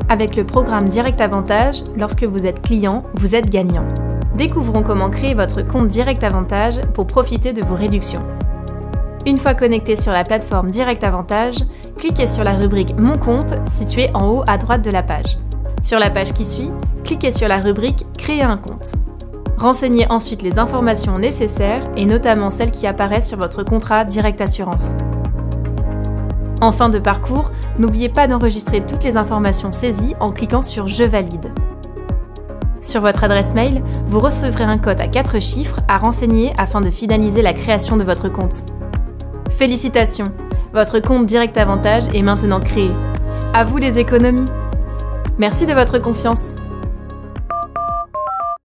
Avec le programme Direct Avantage, lorsque vous êtes client, vous êtes gagnant. Découvrons comment créer votre compte Direct Avantage pour profiter de vos réductions. Une fois connecté sur la plateforme Direct Avantage, cliquez sur la rubrique Mon compte située en haut à droite de la page. Sur la page qui suit, cliquez sur la rubrique Créer un compte. Renseignez ensuite les informations nécessaires et notamment celles qui apparaissent sur votre contrat Direct Assurance. En fin de parcours, n'oubliez pas d'enregistrer toutes les informations saisies en cliquant sur Je valide. Sur votre adresse mail, vous recevrez un code à 4 chiffres à renseigner afin de finaliser la création de votre compte. Félicitations! Votre compte Direct Avantage est maintenant créé. À vous les économies! Merci de votre confiance!